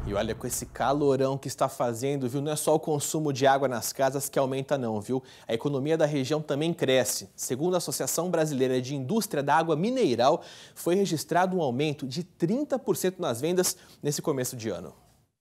E olha, com esse calorão que está fazendo, viu? Não é só o consumo de água nas casas que aumenta não, viu? A economia da região também cresce. Segundo a Associação Brasileira de Indústria da Água Mineral, foi registrado um aumento de 30% nas vendas nesse começo de ano.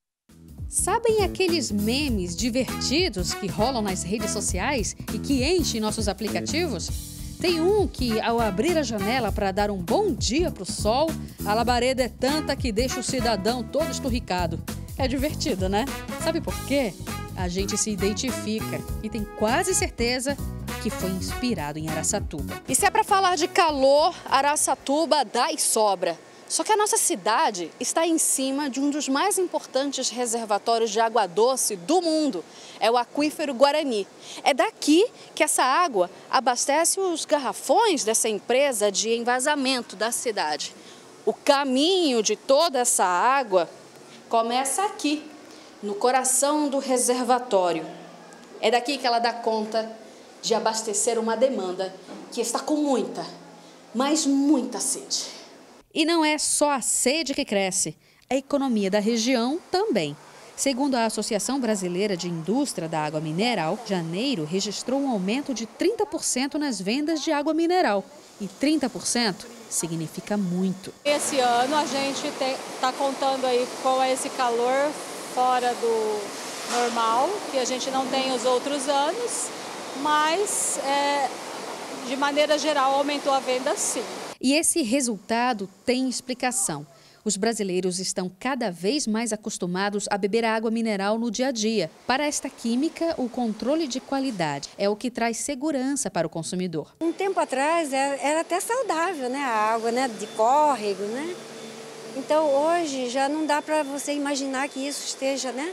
Sabem aqueles memes divertidos que rolam nas redes sociais e que enchem nossos aplicativos? Tem um que, ao abrir a janela para dar um bom dia para o sol, a labareda é tanta que deixa o cidadão todo esturricado. É divertido, né? Sabe por quê? A gente se identifica e tem quase certeza que foi inspirado em Araçatuba. E se é para falar de calor, Araçatuba dá e sobra. Só que a nossa cidade está em cima de um dos mais importantes reservatórios de água doce do mundo. É o Aquífero Guarani. É daqui que essa água abastece os garrafões dessa empresa de envasamento da cidade. O caminho de toda essa água começa aqui, no coração do reservatório. É daqui que ela dá conta de abastecer uma demanda que está com muita, mas muita sede. E não é só a sede que cresce, a economia da região também. Segundo a Associação Brasileira de Indústria da Água Mineral, janeiro registrou um aumento de 30% nas vendas de água mineral. E 30% significa muito. Esse ano a gente está contando aí com esse calor fora do normal, que a gente não tem os outros anos, mas de maneira geral aumentou a venda sim. E esse resultado tem explicação. Os brasileiros estão cada vez mais acostumados a beber água mineral no dia a dia. Para esta química, o controle de qualidade é o que traz segurança para o consumidor. Um tempo atrás era até saudável, né? A água, né? De córrego, né? Então hoje já não dá para você imaginar que isso esteja, né?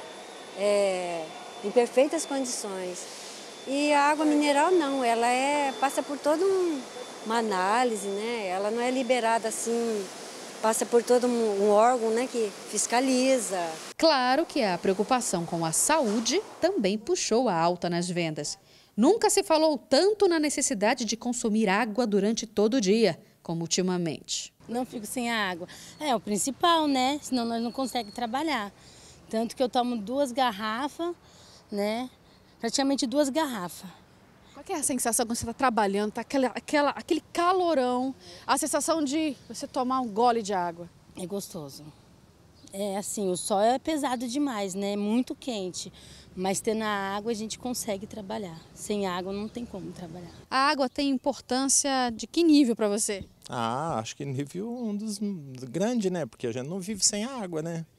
Em perfeitas condições. E a água mineral não, ela passa por toda uma análise, né? Ela não é liberada assim, passa por todo um órgão, né, que fiscaliza. Claro que a preocupação com a saúde também puxou a alta nas vendas. Nunca se falou tanto na necessidade de consumir água durante todo o dia, como ultimamente. Não fico sem a água. É o principal, né? Senão nós não conseguimos trabalhar. Tanto que eu tomo 2 garrafas, né? Praticamente 2 garrafas. Qual que é a sensação quando você está trabalhando, tá aquele calorão, a sensação de você tomar um gole de água? É gostoso. É assim, o sol é pesado demais, né? Muito quente. Mas tendo a água a gente consegue trabalhar. Sem água não tem como trabalhar. A água tem importância de que nível para você? Acho que nível um dos grandes, né? Porque a gente não vive sem água, né?